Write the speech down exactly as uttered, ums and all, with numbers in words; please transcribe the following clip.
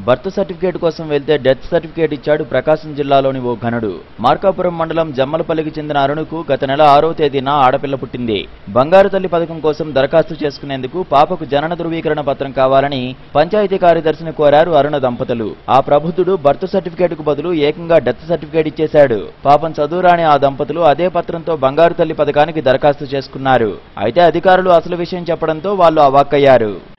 Birth certificate కోసం వెళ్తే death certificate ఇచ్చాడు ప్రకాశం జిల్లాలోని ఓ ఘనుడు. మార్కాపురం మండలం జమ్మలపల్లికి చెందిన అరుణుకు గత నెల ఆరో తేదీన ఆడపిల్ల పుట్టింది. బంగారు తల్లి పథకం కోసం దరఖాస్తు చేసుకునేందుకు పాపకు జనన ధృవీకరణ పత్రం కావాలని పంచాయతీ కార్యదర్శిని కోరారు అరుణ దంపతులు. ఆ ప్రబుద్ధుడు బర్త్ సర్టిఫికేట్ కు బదులు ఏకంగా డెత్ సర్టిఫికేట్ ఇచ్చేశాడు. పాపం చదువురాని ఆ దంపతులు అదే పత్రంతో బంగారు తల్లి పథకానికి దరఖాస్తు చేసుకున్నారు. అయితే అధికారులు అసలు విషయం చెప్పడంతో వాళ్ళు అవాక్కయ్యారు.